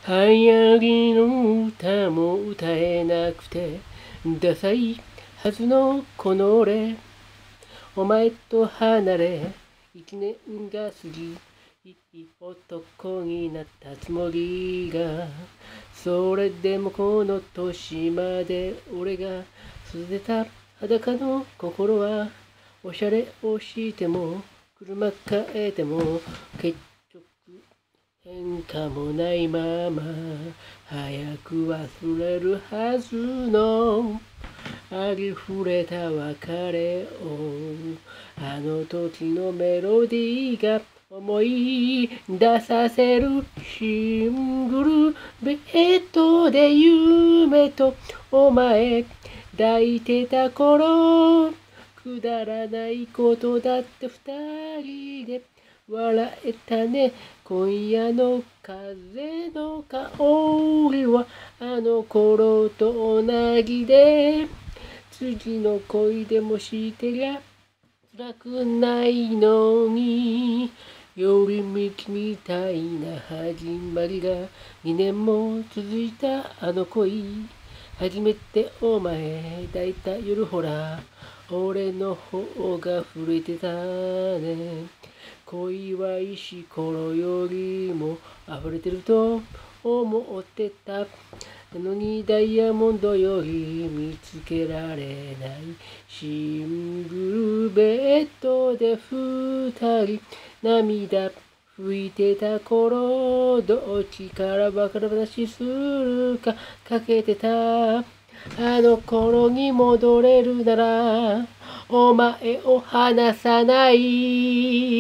流行りの歌も歌えなくてダサいはずのこの俺、お前と離れ一年が過ぎ、いい男になったつもりが、それでもこの年まで俺が育てた裸の心は、おしゃれをしても車変えても結局変化もないまま、早く忘れるはずのありふれた別れを、あの時のメロディーが思い出させる。シングルベッドで夢とお前抱いてた頃、くだらないことだって二人で笑えたね。今夜の風の香りはあの頃と同じで、次の恋でもしてりゃ辛くないのに、寄り道みたいな始まりが2年も続いたあの恋、初めてお前抱いた夜、ほら俺の方が震えてたね。恋は石ころよりも溢れてると思ってたのに、ダイヤモンドより見つけられない。シングルベッドで二人涙拭いてた頃、どっちから別れ話するかかけてた。あの頃に戻れるならお前を離さない。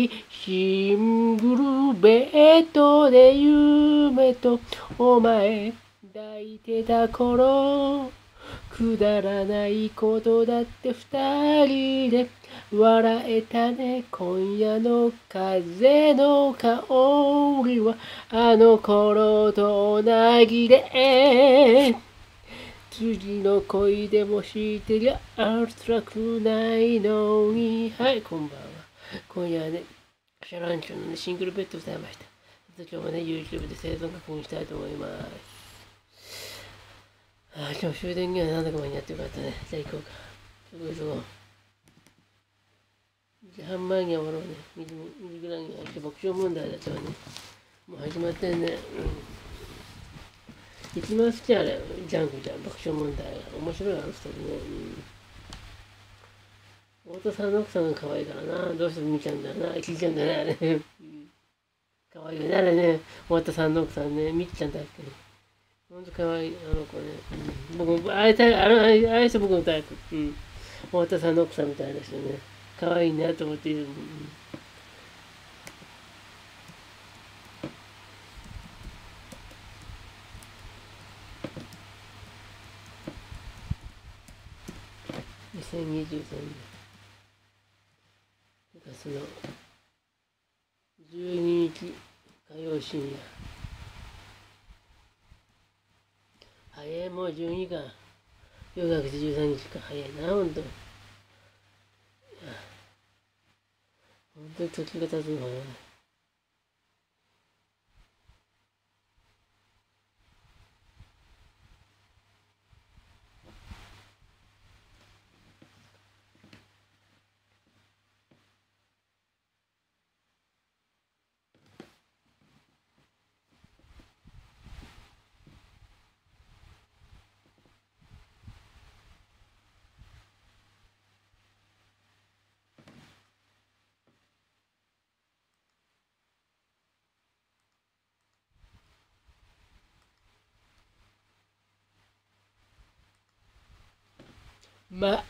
シングルベッドで夢とお前抱いてた頃、くだらないことだって二人で笑えたね。今夜の風の香りはあの頃と同じで、次の恋でもしてりゃ辛くないのに。はい、こんばんは。今夜はね、シャランチョの、ね、シングルベッドを歌いました。今日もね、YouTube で生存確認したいと思います。今日終電にはなんだか間に合ってよかったね。じゃあ行こうか。ちょっと2時半前には終わろうね。2時ぐらいには爆笑問題だったわね。もう始まってんね。一番好きあれ、ジャンクじゃん、爆笑問題。面白いあの二人ね。太田さんの奥さんが可愛いからな。どうしても見ちゃうんだよな。聞いちゃうんだよね、あれね。可愛いよね、あれね。太田さんの奥さんね。みっちゃんだっけね。ほんと可愛い、あの子ね。僕も会いたい、ああ人僕のタイプ。太田さんの奥さんみたいな人ね。可愛いなと思っている。2023年9月の12日火曜深夜。早い、もう12か。4月13日か。早いな、ほんと。ほんとに時が経つのはね。毎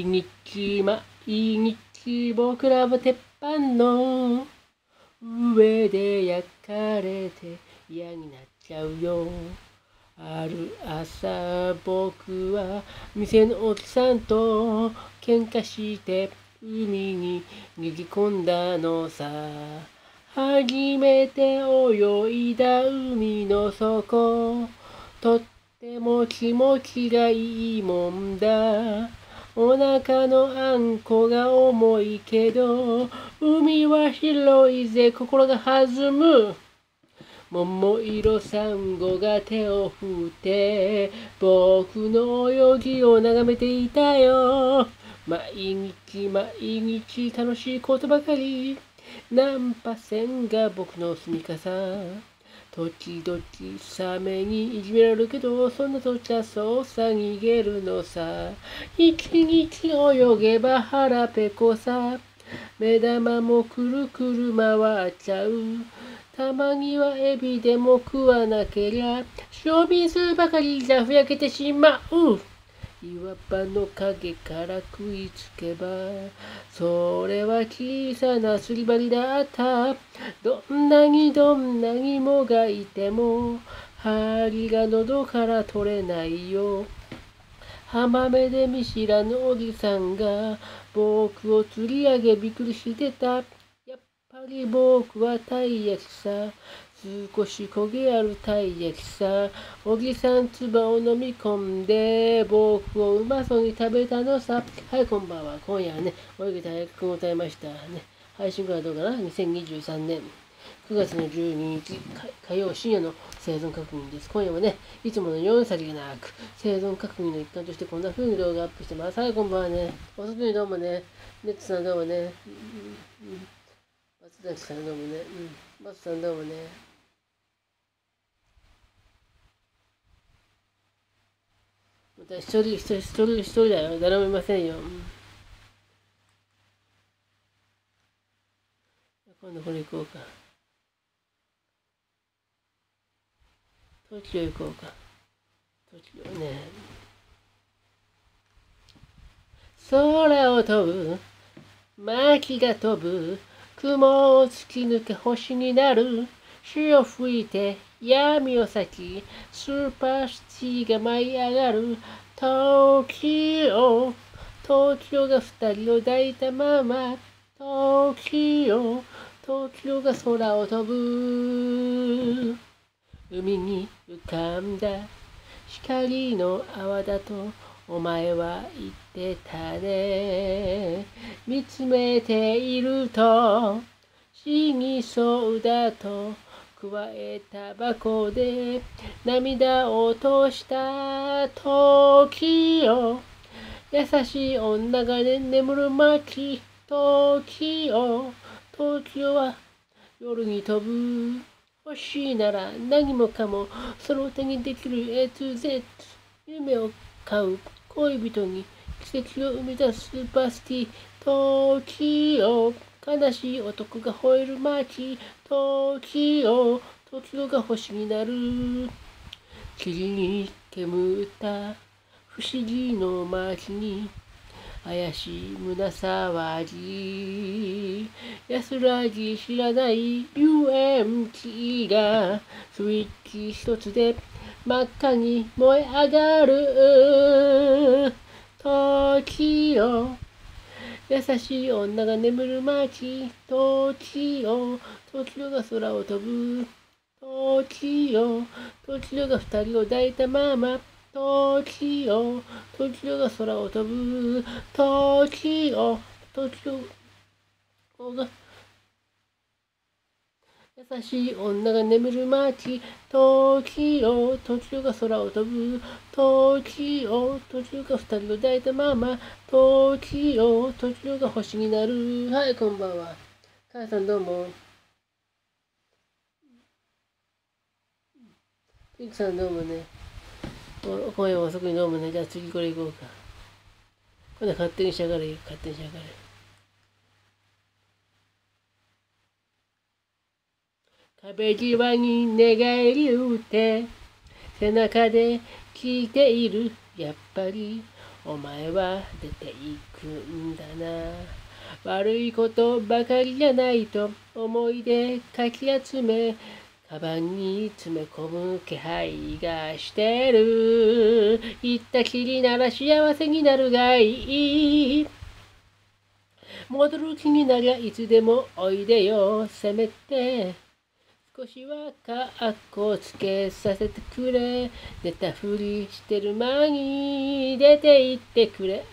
日僕らは鉄板の上で焼かれて嫌になっちゃうよ。ある朝僕は店のおじさんと喧嘩して海に逃げ込んだのさ。初めて泳いだ海の底、とっても気持ちがいいもんだ。お腹のあんこが重いけど、海は広いぜ、心が弾む。 桃色サンゴが手を振って僕の泳ぎを眺めていたよ。毎日毎日楽しいことばかり。ナンパ船が僕の住みかさ。時々サメにいじめられるけど、そんな時はそうさ逃げるのさ。一日泳げば腹ペコさ。目玉もくるくる回っちゃう。たまにはエビでも食わなけりゃ、塩水ばかりじゃふやけてしまう。岩場の影から食いつけば、それは小さなすり針だった。どんなにもがいても、針が喉から取れないよ。浜辺で見知らぬおじさんが僕を釣り上げびっくりしてた。やっぱり僕はたい焼きさ。少し焦げあるたい焼きさ。おじさん唾を飲み込んで僕をうまそうに食べたのさ。はい、こんばんは。今夜はね、泳ぎ大学を歌いましたね。配信からどうかな ?2023 年9月の12日火曜深夜の生存確認です。今夜はね、いつもの4歳がなく、生存確認の一環としてこんな風に動画アップしてます。はい、こんばんはね。お外にどうもね。ネッツさんどうもね。松崎さんどうもね。松さんどうもね。また一人だよ。誰もいませんよ。今度これ行こうか。東京行こうか。東京ね。空を飛ぶ、薪が飛ぶ、雲を突き抜け星になる。潮吹いて闇を裂き、スーパーシティが舞い上がる。東京が二人を抱いたまま。東京が空を飛ぶ。海に浮かんだ光の泡だとお前は言ってたね。見つめていると死にそうだと加えたバコで涙を落とした時よ。優しい女が眠る街。東京は夜に飛ぶ。欲しいなら何もかもその手にできる A to Z。 夢を買う恋人に奇跡を生み出すスーパーシティ。東京、悲しい男が吠える街。東京が星になる。霧に煙った不思議の街に怪しい胸騒ぎ。安らぎ知らない遊園地がスイッチ一つで真っ赤に燃え上がる。東京、優しい女が眠る街。東京が空を飛ぶ。東京が二人を抱いたまま。東京が空を飛ぶ。東京が優しい女が眠る街。東京が空を飛ぶ。東京が二人を抱いたまま。東京が星になる。はい、こんばんは。母さんどうも。ピクさんどうもね。今夜は遅くにどうもね。じゃあ次これ行こうか。今度は勝手にしやがれよ。勝手にしやがれ。壁際に寝返り打って背中で聞いている。やっぱりお前は出ていくんだな。悪いことばかりじゃないと思い出かき集め、カバンに詰め込む気配がしてる。行ったきりなら幸せになるがいい。戻る気になりゃいつでもおいでよ。せめて少しはかっこつけさせてくれ。寝たふりしてる間に出て行ってくれ。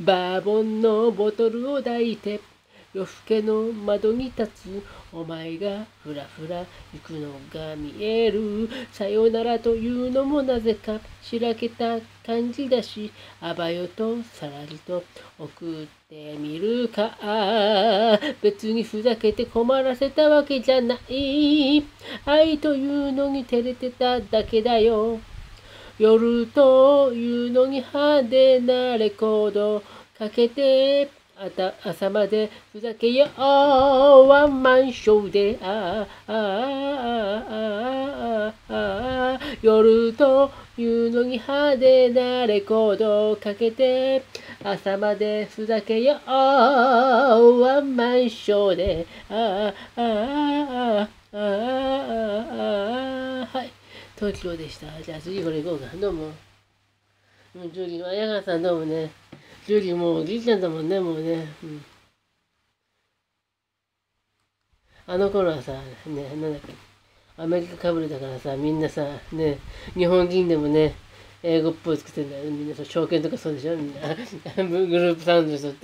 バーボンのボトルを抱いて夜更けの窓に立つお前がふらふら行くのが見える。さよならというのもなぜかしらけた感じだし、あばよとさらりと送ってみるか。別にふざけて困らせたわけじゃない。愛というのに照れてただけだよ。夜というのに派手なレコードかけて朝までふざけよう。ワンマンショーで夜というのに派手なレコードかけて朝までふざけよう。ワンマンショーではい、東京でした。じゃあ次これ行こうか。どうも。ジュリー、綾川さんどうもね。ジュリーもうおじいちゃんだもんね、もうね。あの頃はさ、ね、なんだっけ。アメリカかぶれだからさ、みんなさ、ね、日本人でもね、英語っぽい作ってんだよ。みんなそう、証券とかそうでしょ、みんな。グループサウンドの人って。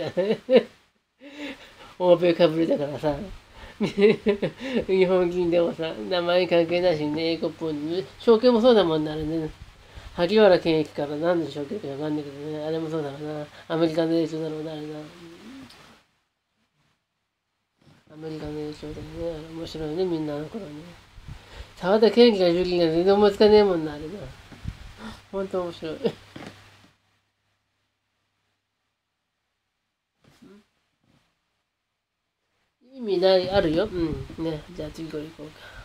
欧米かぶれだからさ。日本人でもさ、名前関係ないしね、英語っぽいの。証券もそうだもんね、あれね。萩原健駅から何で証券かわかんないけどね、あれもそうだろうな。アメリカの影響だろうな、あれな。アメリカの影響だよね。面白いね、みんなあの頃ね。沢田研二がジュリーが全然思いつかねえもんな、あれな。ほんと面白い。意味ない、あるよ。ね。じゃあ次これ行こうか。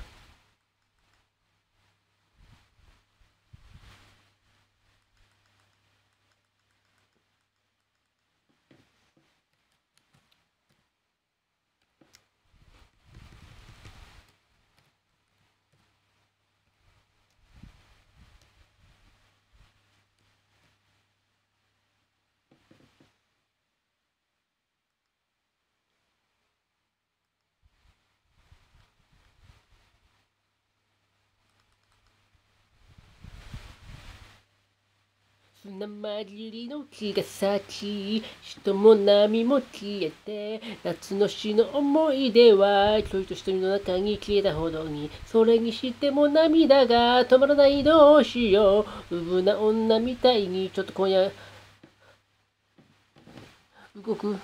砂混じりの日が差し、人も波も消えて、夏の日の思い出は、ちょいと瞳の中に消えたほどに、それにしても涙が止まらないどうしよう。うぶな女みたいに、ちょっと今夜、動く。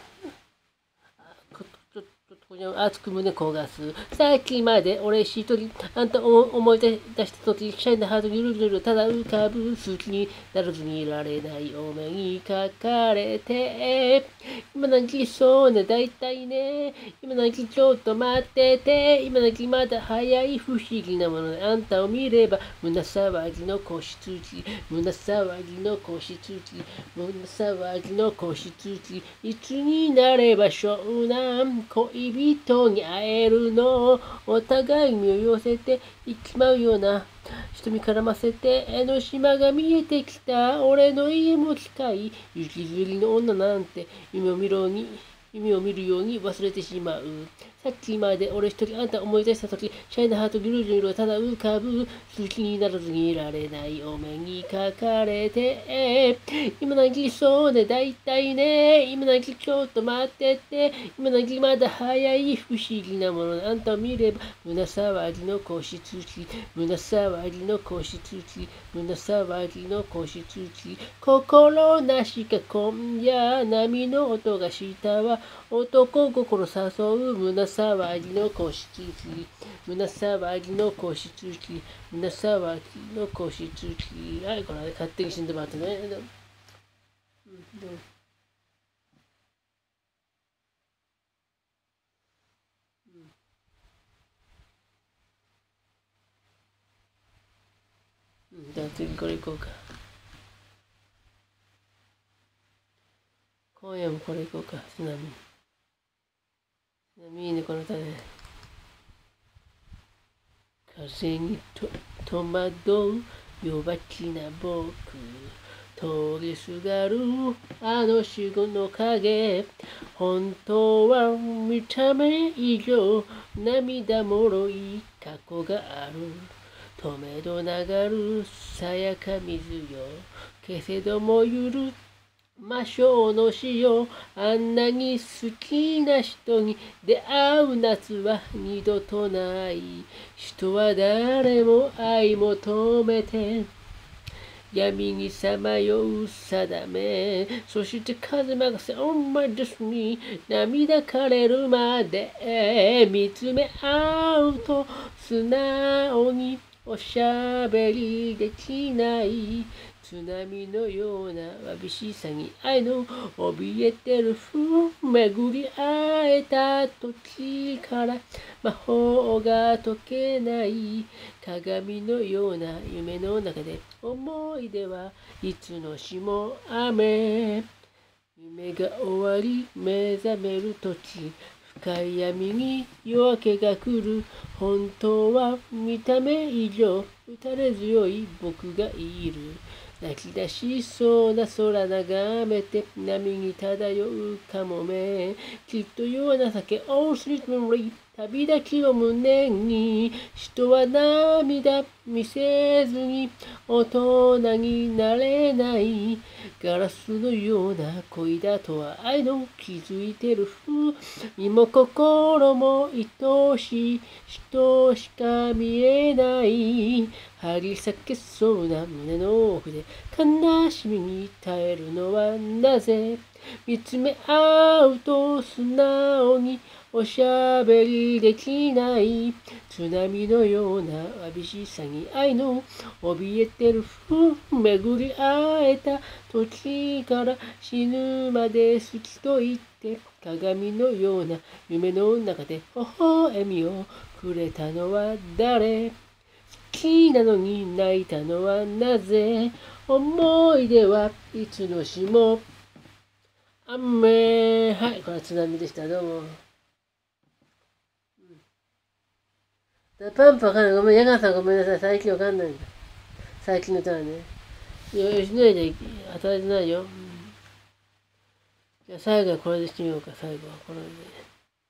熱く胸焦がす。さっきまで俺一人、あんたを思い出した時、シャイなハートゆるゆるただ浮かぶ。好きにならずにいられないお目にかかれて。今泣きそうね、だいたいね。今泣きちょっと待ってて。今泣きまだ早い不思議なもので、あんたを見れば胸騒ぎの子羊。胸騒ぎの子羊。胸騒ぎの子羊。いつになれば湘南恋人に会えるの。お互い身を寄せていきまうような瞳絡ませて江ノ島が見えてきた。俺の家も近い。雪吊りの女なんて夢を見るように忘れてしまう。さっきまで俺一人あんた思い出した時、シャイなハートギルギルただ浮かぶ。好きにならずにいられないお目にかかれて。今泣きそうでだいたいね。今泣きちょっと待ってて。今泣きまだ早い不思議なもの。あんたを見れば胸騒ぎの子羊。胸騒ぎの子羊。胸騒ぎの子羊。心なしか今夜波の音がしたわ。男心誘う胸騒ぎの子羊。胸騒ぎの子羊。胸騒ぎの子羊。はい、これ勝手に死んでもらってね。じゃあ次これ行こうか。今夜もこれ行こうか。津波。いいね、この歌ね。風に戸惑う弱気な僕。通りすがるあの死後の影。本当は見た目以上涙もろい過去がある。止めど流るさやか水よ。けせども魔性の死よ、あんなに好きな人に出会う夏は二度とない。人は誰も愛求めて闇にさまよう定め。そして風任せ On my destiny 涙枯れるまで見つめ合うと素直におしゃべりできない。津波のようなわびしさに愛の怯えてる風巡り会えた時から魔法が解けない鏡のような夢の中で思い出はいつの日も雨。夢が終わり目覚める時深い闇に夜明けが来る。本当は見た目以上打たれ強い僕がいる。泣き出しそうな空眺めて波に漂うかもめ。きっと夜は情け All sweet memory 旅立ちを胸に人は涙見せずに大人になれない。ガラスのような恋だとは愛の気づいてる風。身も心も愛しい人しか見えない。張り裂けそうな胸の奥で悲しみに耐えるのはなぜ。見つめ合うと素直におしゃべりできない。津波のようなわびしさに愛の怯えてる風。巡り会えた時から死ぬまで好きと言って鏡のような夢の中で微笑みをくれたのは誰。好きなのに泣いたのはなぜ。思い出はいつの日も雨。はい、これは津波でした。どうも。パンプわかんない。ごめん、ヤガンさんごめんなさい。最近わかんないんだ。最近の歌はね。吉野家で働いてないよ。じゃあ最後はこれでしてみようか。最後はこれで。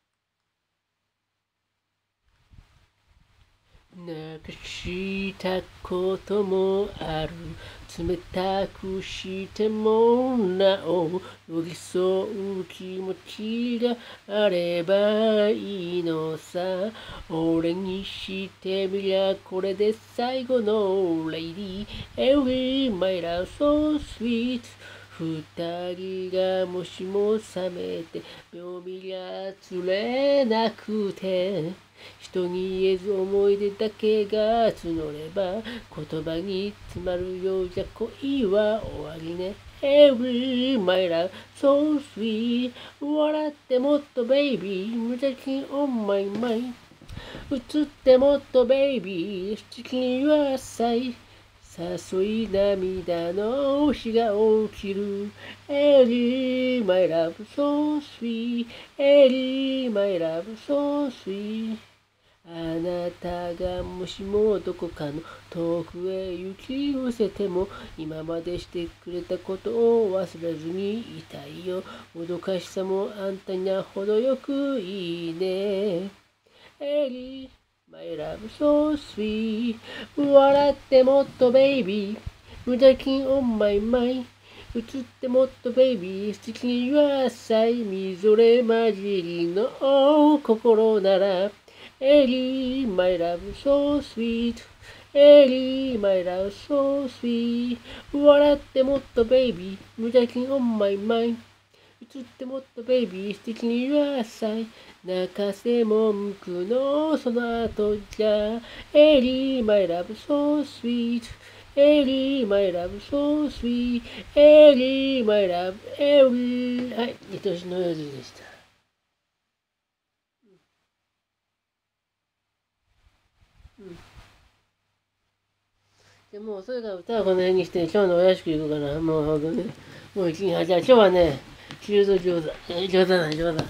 なくしたこともある。冷たくしてもなお寄り添う気持ちがあればいいのさ。俺にしてみりゃこれで最後の Lady Every my love so sweet。二人がもしも覚めて目を見りゃ釣れなくて人に言えず思い出だけが募れば言葉に詰まるようじゃ恋は終わりね。Every my love so sweet。 笑ってもっと baby 無邪気 on my mind。 映ってもっと baby 素敵には浅い誘い涙の日が起きる。Every my love so sweet。 Every my love so sweet。あなたがもしもどこかの遠くへ行き寄せても今までしてくれたことを忘れずにいたいよ。もどかしさもあんたには程よくいいね。エリー My love so sweet。 笑ってもっと baby 無邪気 on my mind。 映ってもっと baby 素敵には浅いみぞれ混じりの心ならエリー My love so sweet。 エリー My love so sweet。 笑ってもっと baby 無邪気 on my mind。 映ってもっと baby 素敵には浅い泣かせ文句のその後じゃエリー My love so sweet。 エリー My love so sweet。 エリー My love every。 はい、愛しの夜でした。でもうそれから歌はこの辺にして今日のお屋敷行こうかな。もうほんとね。もう一日、じゃあ今日はね、チルド餃子。餃子だ、餃子。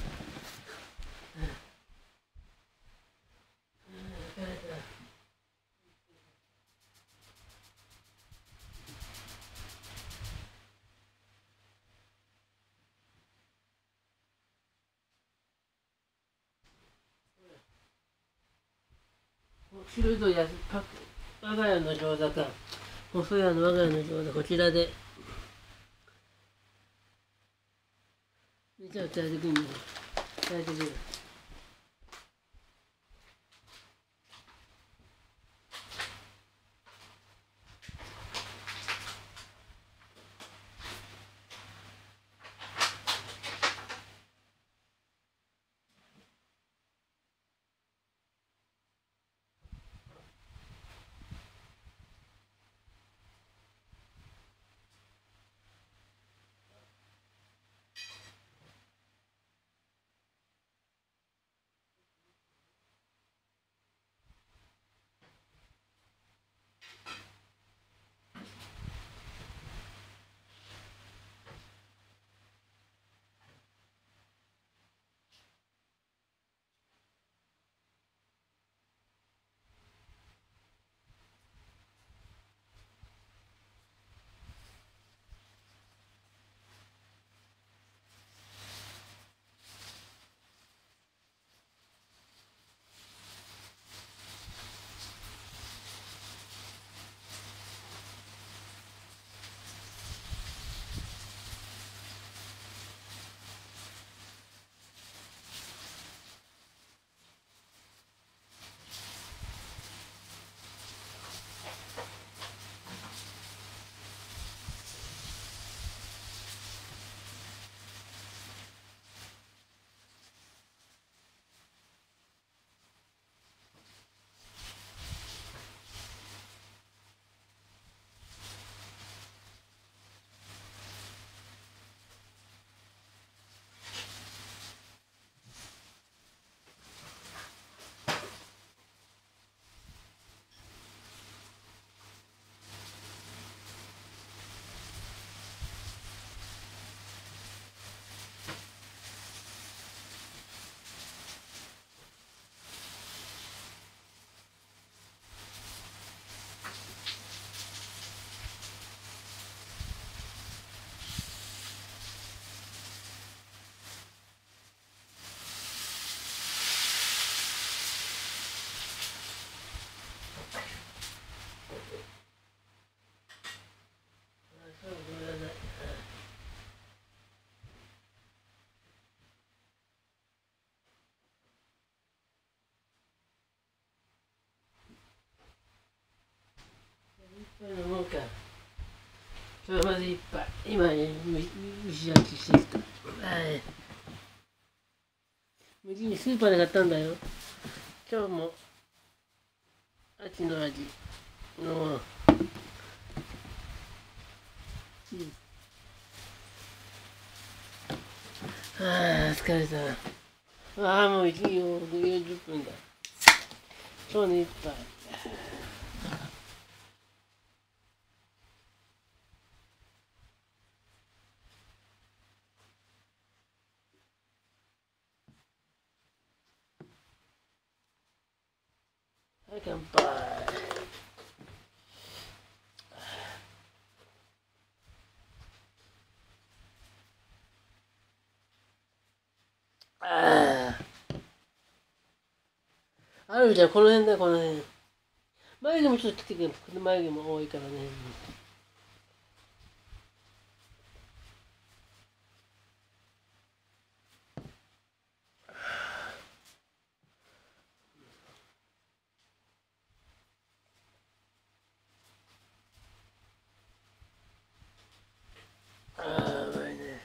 チルドや我が家の餃子か。細谷の我が家の餃子、こちらで。 じゃあ伝えてくんね。伝えてくる。飲もうか。それまで一杯。今ね、蒸し焼きしてきた。はい。無事にスーパーで買ったんだよ。今日も秋の味の、ああ、疲れた。ああ、もう1時40分だ。今日の一杯。はい、乾杯。ああ。あるじゃん、この辺だ、この辺。眉毛もちょっと切ってくる。眉毛も多いからね。ああ、うまいね。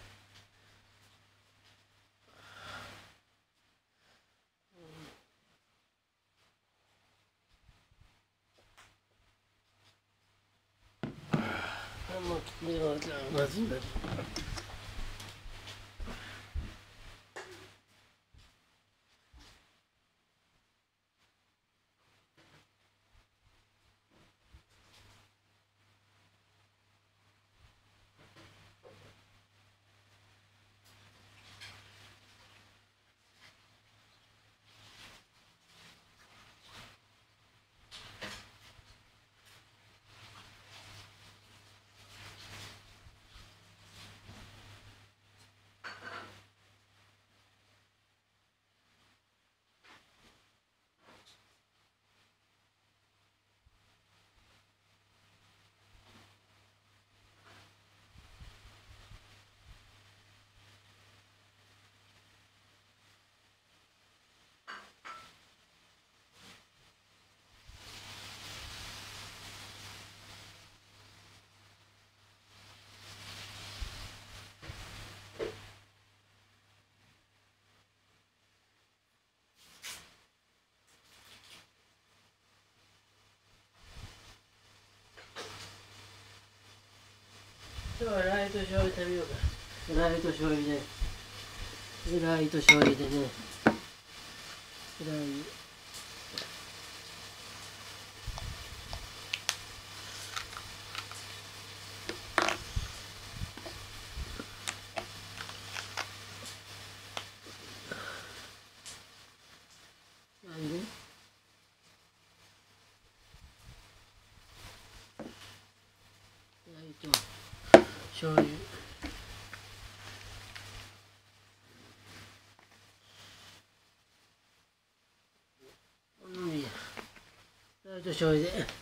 あ、もう、まずいまずい。 今日はライト醤油食べようか。ライト醤油で。ライト醤油でね。ラー油。醤油。ライト醤油で。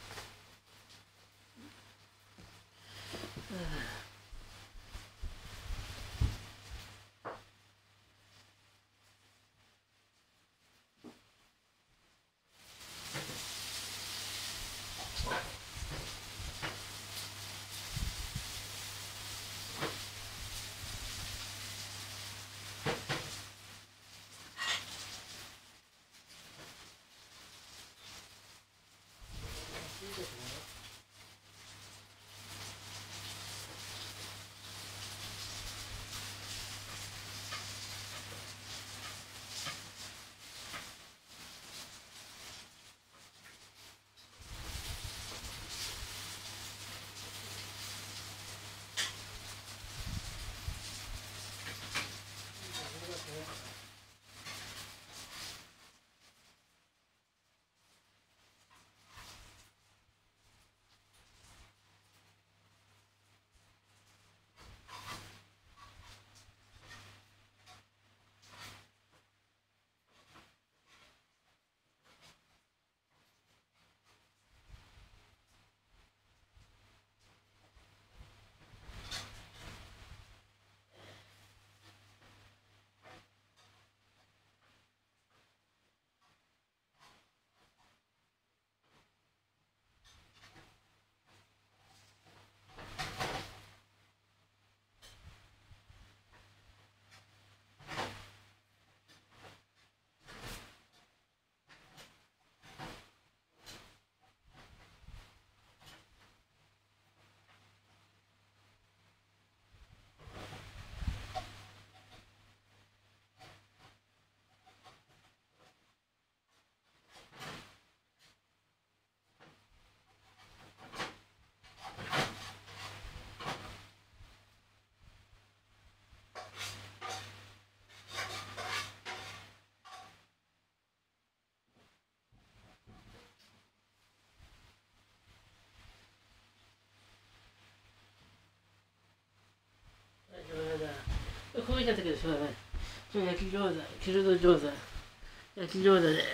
こういった時ですよね。焼き餃子、チルド餃子。焼き餃子で。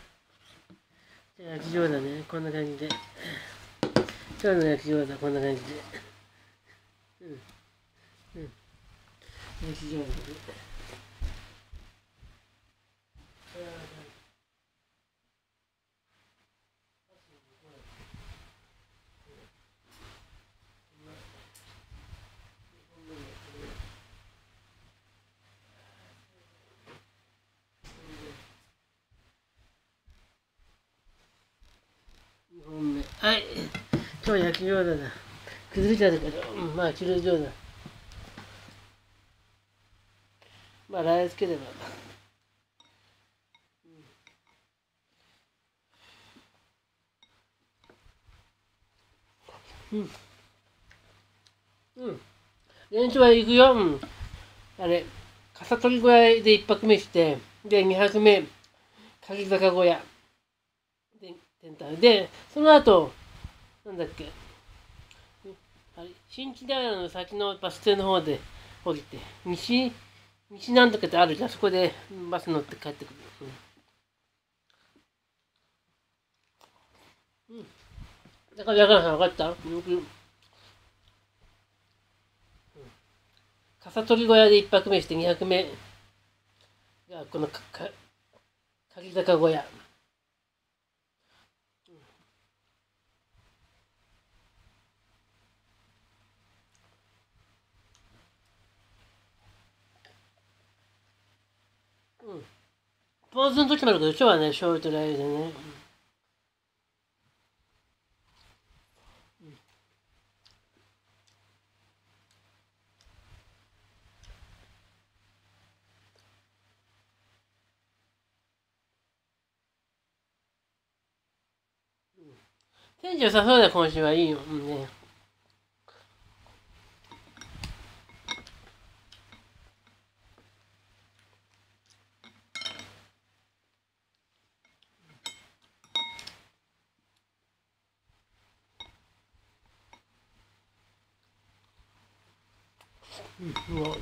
焼き餃子ね、こんな感じで。今日の焼き餃子、こんな感じで。焼き餃子で。はい。今日焼き餃子だ。崩れちゃったけど、まあ、チルド餃子。まあ、ラー油つければ。練習は行くよ。あれ、笠取小屋で一泊目して、で、二泊目、鍵坂小屋。で、その後、なんだっけ、新地平の先のバス停の方で降りて、西なんとかってあるじゃん、そこでバス乗って帰ってくる。だから、分かった？笠取小屋で一泊目して二泊目がこの鍵坂小屋。ポーズの時もあるけど、今日はね、醤油とラー油でね。 天気良さそうだよ、今週はいいよ。うんね。うん、もう。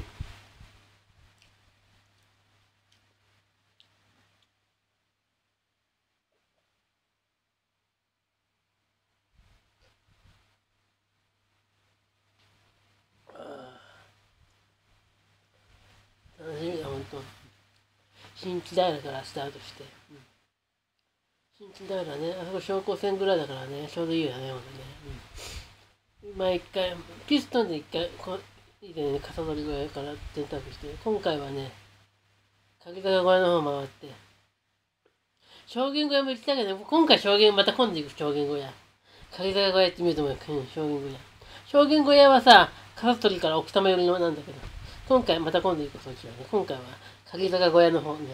楽しみだ、ほんと。新地平からスタートして。うん、新地平ね、あそこ標高1000ぐらいだからね、ちょうどいいよね、ほんとね。うん、まあ一回、ピストンで一回、以前ね、笠取小屋から転託して、今回はね、柿坂小屋の方回って、証言小屋も行きたけど、今回証言、また今度行く証言小屋。柿坂小屋行ってみると思うよ、証言小屋。証言小屋はさ、笠取から奥多摩寄りのなんだけど、今回、また今度行くそっちはね、今回は柿坂小屋の方ね、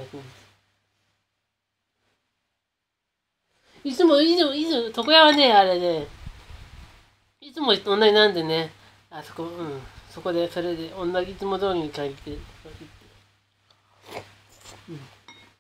いつも、床屋はね、あれね、いつも同じなんでね、あそこ、うん、そこで、それで、同じいつも通りに借りて、うん、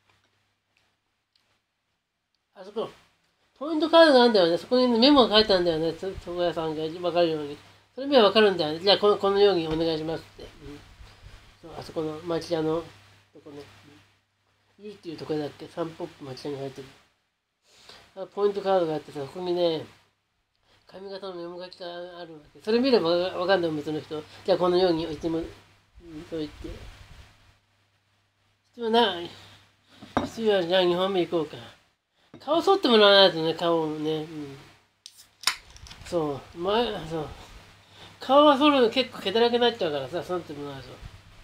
あそこ、ポイントカードがあるんだよね。そこにメモが書いてあるんだよね。床屋さんが分かるように。それ見れば分かるんだよね。じゃあこのようにお願いしますって。うん、そうあそこの町屋のとこね。うん、いいっていうとこだっけ？サンポップ町屋に入ってる。ポイントカードがあってさ、そこにね、髪型のメモ書きがあるわけ。それ見れば分かんないお店の人。じゃあこのようにいつも、うん、そう言って。必要ない。必要はじゃあ2本目行こうか。顔剃ってもらわないとね、顔をね。うん、そう。そう。顔は剃るの結構毛だらけになっちゃうからさ、剃ってもらうと。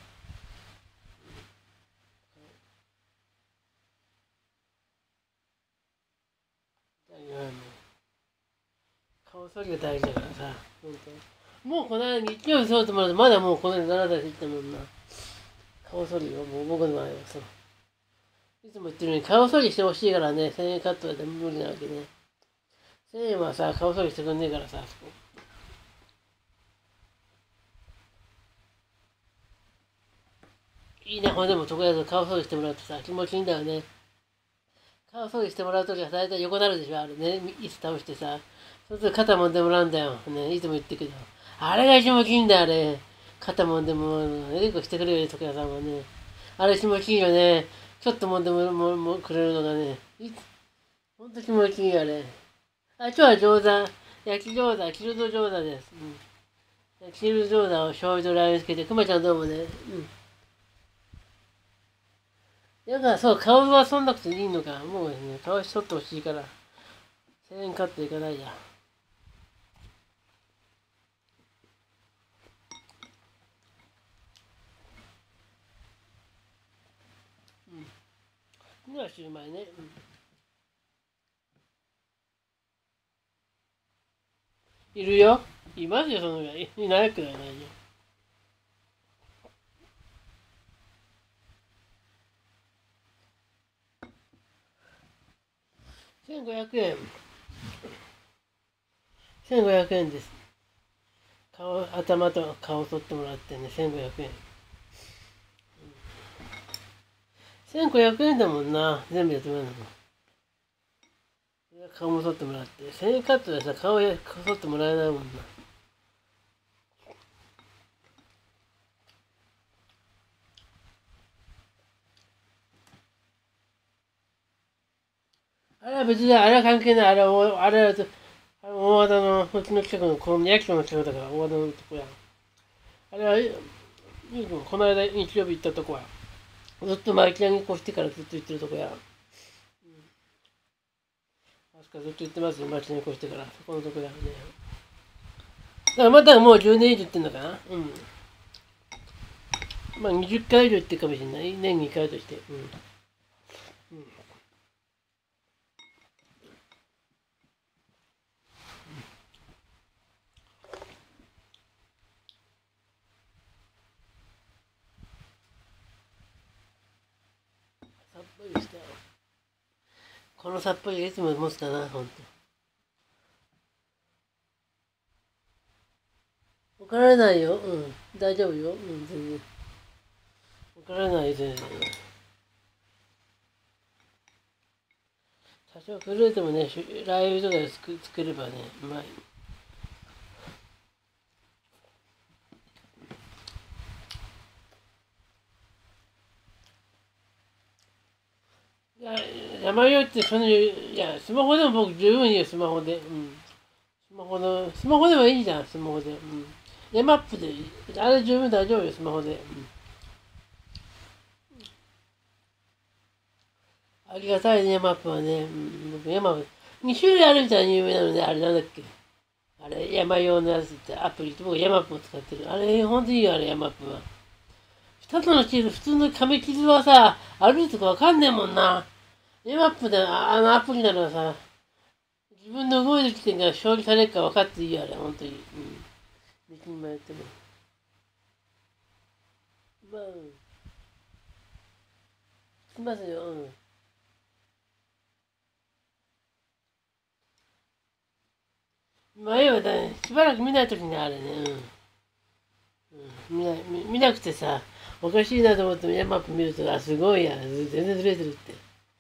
顔剃りが大事だからさ、本当。もうこの間日曜日剃ってもらうと、まだもうこの間7歳で行ったもんな。顔剃りを、もう僕の場合はそう。いつも言ってるように顔剃りしてほしいからね、1000円カットだって無理なわけね。1000円はさ、顔剃りしてくんねえからさ、そこ。いいね、ほんでもとりあえず顔剃りしてもらうとさ、気持ちいいんだよね。顔剃りしてもらうときは大体横なるでしょ、あれね。椅子倒してさ。そうすると肩もんでもらうんだよ。ね、いつも言ってるけど。あれが気持ちいいんだよ、あれ。肩もんでもらうの。結構してくれるよ、床屋さんはね。あれ気持ちいいよね。ちょっともんでもくれるのがね。ほんと気持ちいい、あれ。あ、今日は餃子。焼き餃子、キルド餃子です。うん。キルド餃子を醤油とラー油つけて、くまちゃんどうもね。うん。だからそう、顔はそんなくていいのか。もうね、顔しとってほしいから。1000円カットいかないや。うん。にはシューマイね。うん。いるよ。いますよ、そのぐらい。いないくらいないよ。1500円。1500円です。頭と顔取ってもらってね、1500円。1500円だもんな。全部やってもらうのも。顔も取ってもらって。1000円カットでさ、顔取ってもらえないもんな。あれは別に、あれは関係ない。あれは、大和田の、うちの近くの、この役所の近くだから、大和田のとこや。あれは、この間日曜日行ったとこや。ずっと毎日に越してからずっと行ってるとこや。確かずっと言ってますよ、町に越してから。そこのとこだよね。だからまたもう10年以上言ってんのかな。うん。まあ20回以上言ってるかもしれない。年2回として。うん。うん。さっぱりしたよ。このさっぱりいつも持つかな、ほんと。 からないよ。うん。大丈夫よ。うん、全然。わからない全然。多少震えてもね、ラー油とかで作ればね、うまい。いや、山用っていや、スマホでも僕十分いいよ、スマホで。うん。スマホでもいいじゃん、スマホで。うん。ヤマップで、あれ十分大丈夫よ、スマホで。うん。ありがたいね、ヤマップはね。うん、僕、ヤマップ、2種類あるみたいに有名なので、あれなんだっけ。あれ、山用のやつってアプリって、僕、ヤマップも使ってる。あれ、ほんといいよ、あれ、ヤマップは。二つの地図、普通の紙地図はさ、歩いてかわかんねえもんな。ヤマップで、あのアプリならさ、自分の動いてる地点が表示されるか分かっていいよ、あれ、ほんとに。うん。別に迷っても。まあ、うん。しますよ、うん。前はね、しばらく見ないときにあれね、うん。見なくてさ、おかしいなと思ってヤマップ見ると、あ、すごいや、全然ずれてるって。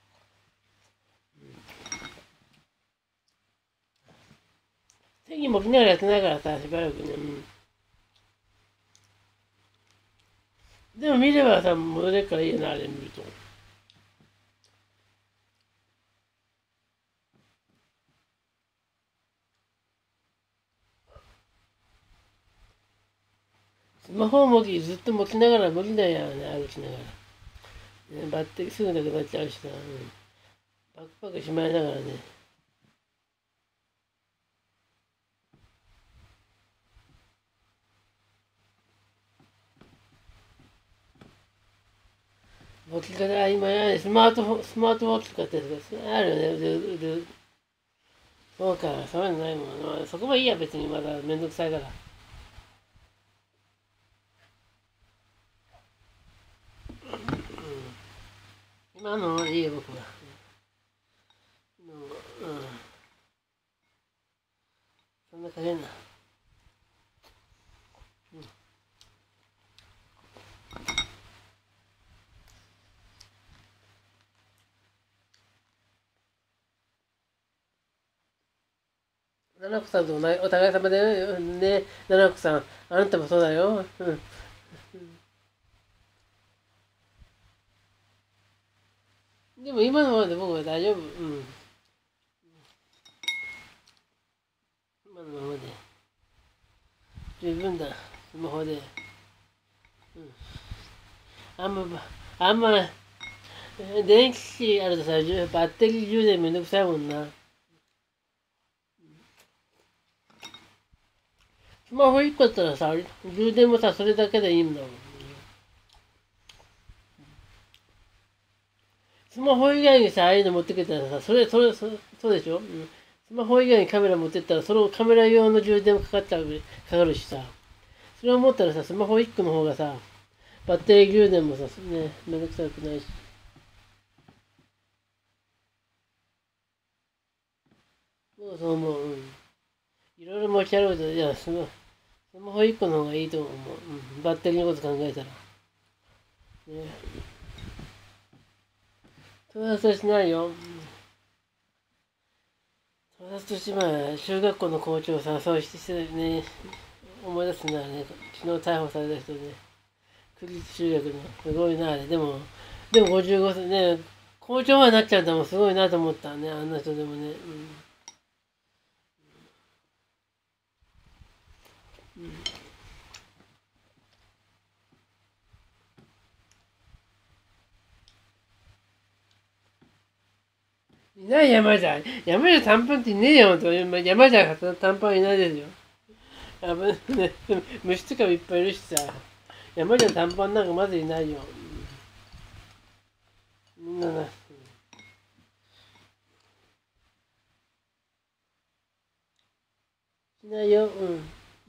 席も来ながらやってないからさ、しばらくね、うん。でも見ればさ、戻れるからいいよな、あれ見ると。スマホをずっと持ちながら無理だよね、歩きながら。ね、バッテリーすぐなくなっちゃうしさ、うん。バックパックしまいながらね。持ち方、今ね、スマートウォッチ使ってるとか、あるよね、そうか、そういうのないもん。まあ、そこもいいや、別にまだめんどくさいから。今のいいよ、僕は。今の、うん。そんな感じな。七子さんとお互い様だよね、七子さん。あなたもそうだよ。うん。でも今のままで僕は大丈夫。うん。今のままで。十分だ。スマホで。うん。あんま、あんま、電気あるとさ、バッテリー充電めんどくさいもんな。スマホ1個だったらさ、充電もさ、それだけでいいんだもん。スマホ以外にさ、ああいうの持ってけたらさ、そうでしょ、うん、スマホ以外にカメラ持ってったら、そのカメラ用の充電もかかるしさ。それを持ったらさ、スマホ1個の方がさ、バッテリー充電もさ、ね、めんどくさくないし。そう思う。うん。いろいろ持ち歩くと、いや、スマホ1個の方がいいと思う。うん、バッテリーのこと考えたら。ね。盗撮はしないよ。盗撮としてまあ、中学校の校長さ、そうしてね、思い出すなね、昨日逮捕された人ね、区立中学の、すごいなあれ。でも55歳ね、校長はなっちゃうんだもん、すごいなと思ったね、あんな人でもね。いない山じゃ。山じゃ短パンっていねえよ、ほんと。山じゃ短パンいないですよ。ね、虫とかもいっぱいいるしさ。山じゃ短パンなんかまずいないよ。みんなな。いないよ。うん。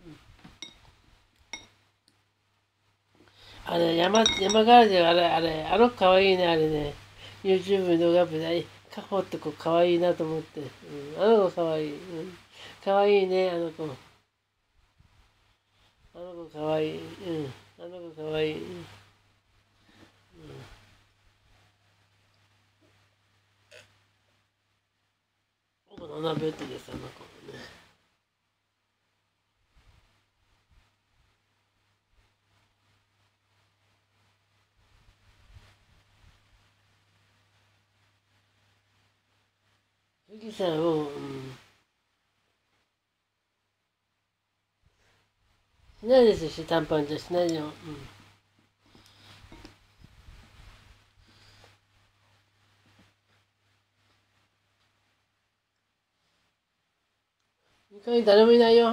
あれ、山ガールで、あの子かわいいね、あれね。YouTube に動画アップで、カホって子かわいいなと思って。うん、あの子かわいい。うん。かわいいね、あの子。 あの子かわいい。うん。あの子かわいい。うん。僕の女ベッドです、あの子もね。富士山を、しないですし、短パンじゃしないよ。2階に誰もいないよ。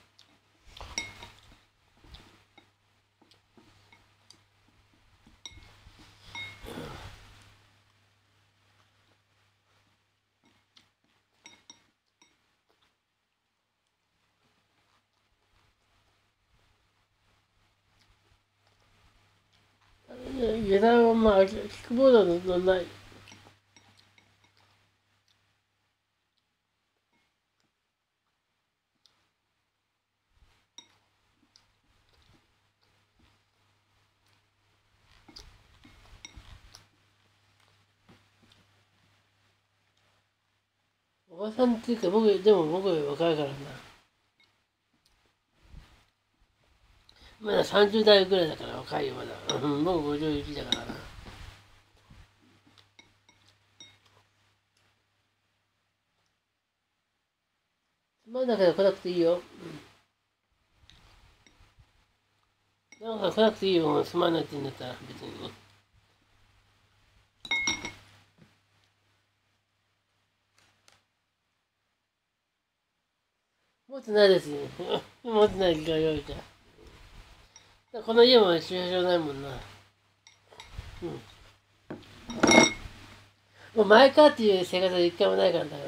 下段はまあ、キックボードのない。おばさんっていうか、でも僕より若いからな。まだ30代ぐらいだから若いよ、まだ。僕51だからな。まあだけど来なくていいよ。なんか来なくていいよ、すまないって言うんだったら別に。持ってないですよ。持ってない気がよいじゃ。この家も駐車場ないもんな。もう前かっていう生活は一回もないからだから。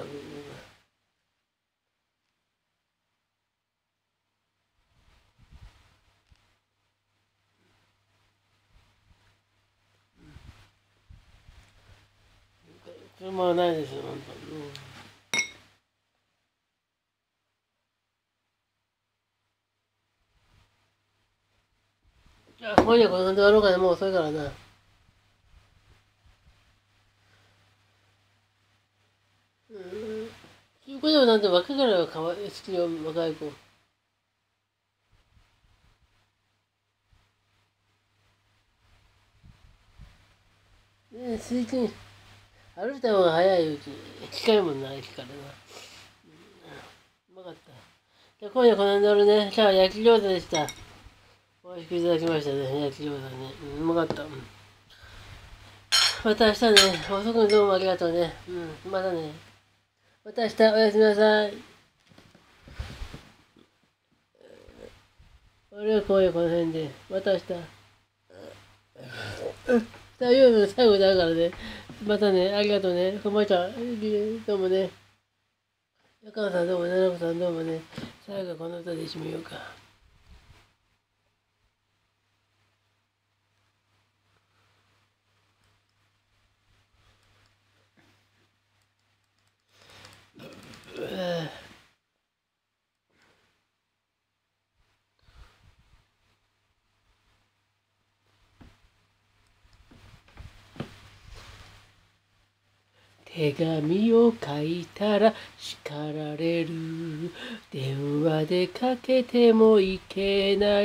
車はないですよ、本当。今夜この辺で終わろうかね、もう遅いからな。中古でもなんて若いからはかわい好きよ、若い子。水金、歩いた方が早いうちに。近いもんな、駅からな。うまかった。じゃあ今夜この辺で終わるね。じゃあ焼き餃子でした。美味しくいただきましたね、焼き餃子ね。うまかった。また明日ね。遅くにどうもありがとうね。またね。また明日おやすみなさい。俺は今夜この辺で。また明日。さあ、夜の最後だからね。またね、ありがとうね。こまちゃん、どうもね。やかんさんどうも、ななこさんどうもね。最後はこの歌で締めようか。手紙を書いたら叱られる。電話でかけてもいけない。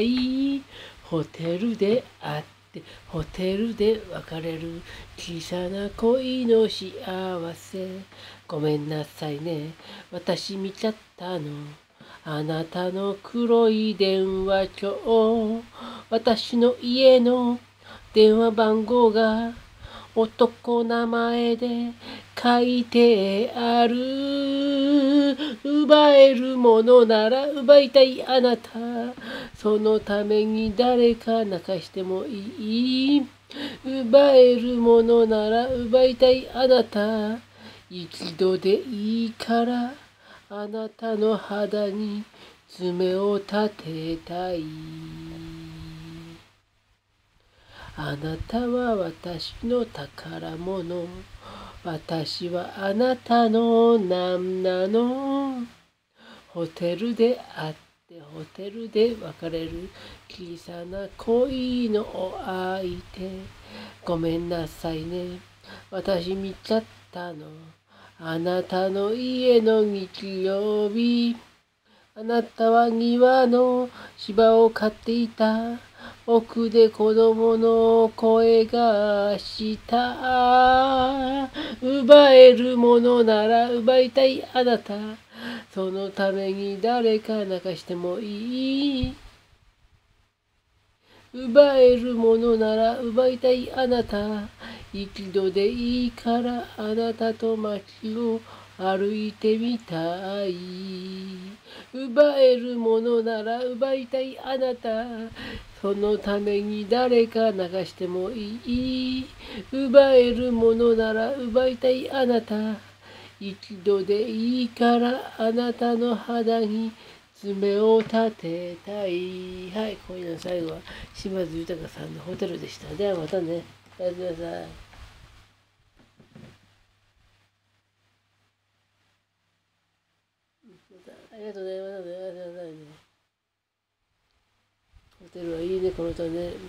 ホテルで会ってホテルで別れる。小さな恋の幸せ。ごめんなさいね。私見ちゃったの。あなたの黒い電話帳。私の家の電話番号が男名前で書いてある。奪えるものなら奪いたいあなた。そのために誰か泣かしてもいい。奪えるものなら奪いたいあなた。一度でいいからあなたの肌に爪を立てたい。あなたは私の宝物。私はあなたの何なの。ホテルで会ってホテルで別れる小さな恋のお相手。ごめんなさいね。私見ちゃったの。あなたの家の日曜日。あなたは庭の芝を飼っていた。奥で子供の声がした。奪えるものなら奪いたいあなた。そのために誰か泣かしてもいい。奪えるものなら奪いたいあなた。一度でいいからあなたと街を歩いてみたい。奪えるものなら奪いたいあなた。そのために誰か泣かしてもいい。奪えるものなら奪いたいあなた。一度でいいからあなたの肌に爪を立てたい。はい、今夜の最後は島津豊さんのホテルでした。ではまたね。おやすみなさい。ありがとうね。またね。おやすみなさいね。ホテルはいいね、この歌ね。うん。ありがとう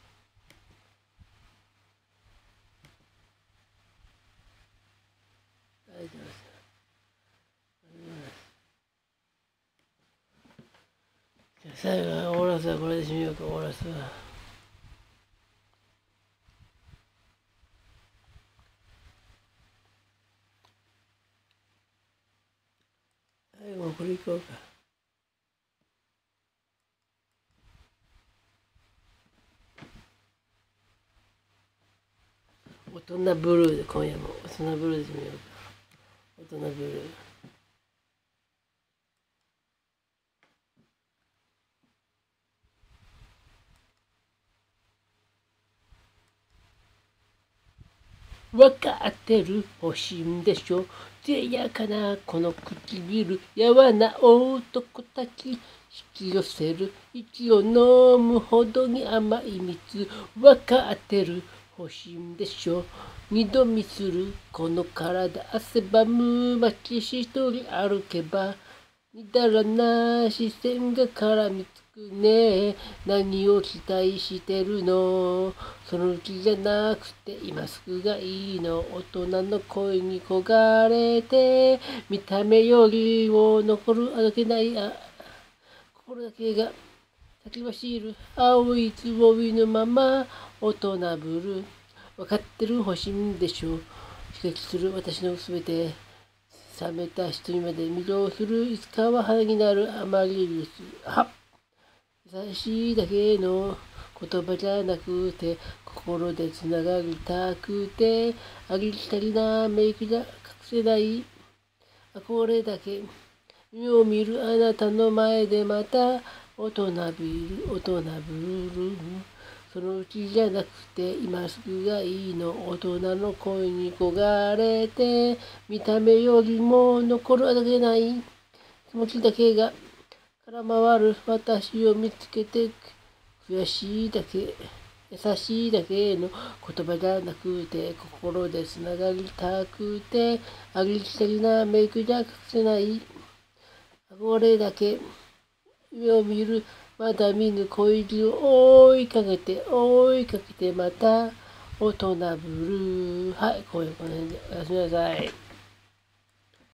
ございます。最後は終わらすわ。これで締めようか。終わらすわ。最後これいこうか。大人ブルーで今夜も大人ブルーで締めようか。大人ブルー。わかってる欲しいんでしょ。艶やかなこの唇。やわな男たち引き寄せる。息を飲むほどに甘い蜜。わかってる欲しいんでしょ。二度見するこの体汗ばむ街一人歩けば。似たらな視線が絡みつくね。何を期待してるの。そのうちじゃなくて今すぐがいいの。大人の恋に焦がれて見た目よりも残るあどけない心だけが先走る青いつぼみのまま大人ぶる。わかってる欲しいんでしょ。刺激する私のすべて。冷めた瞳まで魅了する。いつかは花になるアマリリス。優しいだけの言葉じゃなくて心でつながりたくてありきたりなメイクじゃ隠せないこれだけ夢を見るあなたの前でまた大人びる大人ぶる。そのうちじゃなくて今すぐがいいの。大人の恋に焦がれて見た目よりも残るあどけない気持ちだけが空回る私を見つけて悔しいだけ優しいだけの言葉じゃなくて心でつながりたくてありきたりなメイクじゃ隠せないこれだけ夢を見るまだ見ぬ恋路を追いかけてまた大人ぶる。はい、こういうこの辺でおやすみなさい。